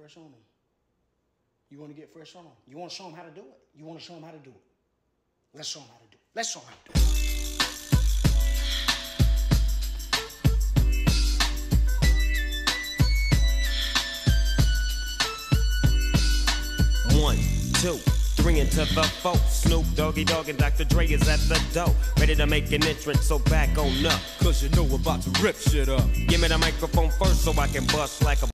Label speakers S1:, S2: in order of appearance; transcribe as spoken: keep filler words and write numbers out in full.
S1: fresh on them. You want to get fresh on them. You want to show them how to do it. You want to show them how to do it. Let's show them how to do it. Let's show them how to do
S2: it. One, two, three into the four. Snoop, Doggy Dogg, and Doctor Dre is at the door, ready to make an entrance, so back on up.
S3: Cause you know we're about to rip shit up.
S2: Give me the microphone first so I can bust like a